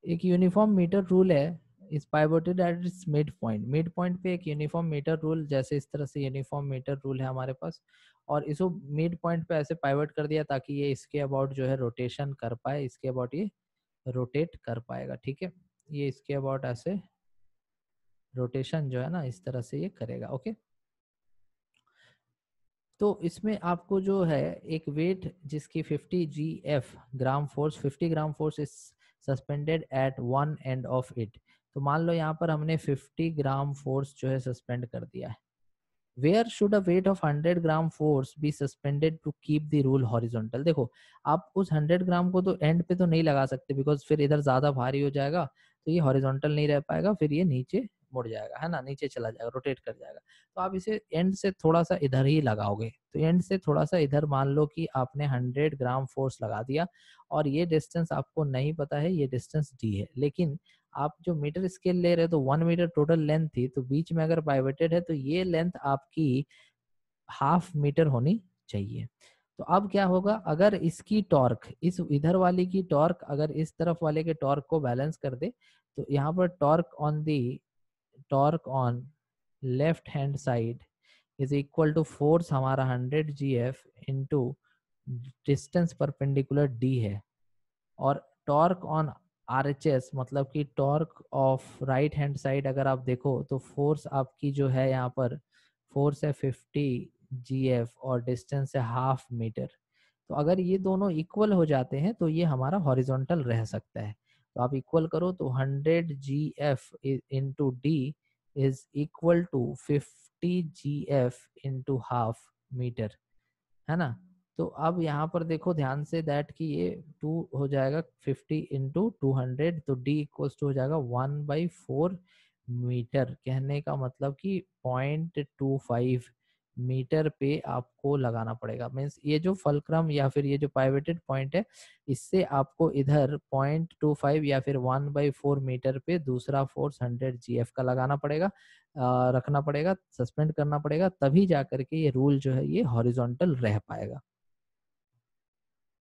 एक uniform metre rule है, इस pivoted at its mid point, mid point पे एक यूनिफॉर्म मीटर रूल, जैसे इस तरह से यूनिफॉर्म मीटर रूल है हमारे पास, और इसको मिड पॉइंट पे ऐसे पाइवट कर दिया ताकि ये इसके अबाउट जो है रोटेशन कर पाए, इसके अबाउट ये रोटेट कर पाएगा, ठीक है। ये इसके अबाउट ऐसे रोटेशन जो है ना इस तरह से ये करेगा, ओके। तो इसमें आपको जो है एक वेट जिसकी 50 GF gram force, 50 gram force is suspended at one end of it. तो मान लो यहाँ पर हमने 50 ग्राम फोर्स जो है सस्पेंड कर दिया है। Where should a weight of 100 gram force be suspended to keep the rule horizontal. देखो आप उस 100 ग्राम को तो एंड पे तो नहीं लगा सकते, बिकॉज फिर इधर ज्यादा भारी हो जाएगा तो ये हॉरिजॉन्टल नहीं रह पाएगा, फिर ये नीचे मुड़ जाएगा, है ना, नीचे चला जाएगा, रोटेट कर जाएगा। तो आप इसे एंड से थोड़ा सा इधर ही लगाओगे, तो एंड से थोड़ा सा इधर मान लो कि आपने 100 ग्राम फोर्स लगा दिया, और ये डिस्टेंस आपको नहीं पता है, ये डिस्टेंस डी है, लेकिन आप जो मीटर स्केल ले रहे हो तो 1 मीटर टोटल लेंथ थी, तो बीच में अगर पाइवटेड है तो ये लेंथ आपकी हाफ मीटर होनी चाहिए। तो अब क्या होगा, अगर इसकी टॉर्क, इस इधर वाली की टॉर्क अगर इस तरफ वाले के टॉर्क को बैलेंस कर दे, तो यहाँ पर torque on left hand side is equal to force हमारा 100 GF into distance perpendicular D है, और टॉर्क ऑन RHS मतलब कि torque of right hand side अगर आप देखो तो फोर्स आपकी जो है यहाँ पर फोर्स है 50 GF और डिस्टेंस है हाफ मीटर। तो अगर ये दोनों इक्वल हो जाते हैं तो ये हमारा हॉरिजॉन्टल रह सकता है। तो आप इक्वल करो तो 100 GF into D is equal to 50 GF into half metre, है ना। तो अब यहाँ पर देखो ध्यान से दैट कि ये 2 हो जाएगा 50 इंटू 200, तो डी इक्वल्स टू हो जाएगा 1/4 मीटर। कहने का मतलब कि 0.25 मीटर पे आपको लगाना पड़ेगा। मीन्स ये जो फलक्रम या फिर ये जो पाइवेटेड पॉइंट है, इससे आपको इधर 0.25 या फिर 1/4 मीटर पे दूसरा फोर्स 100 GF का लगाना पड़ेगा, रखना पड़ेगा, सस्पेंड करना पड़ेगा, तभी जा करके ये रूल जो है ये हॉरिजॉन्टल रह पाएगा।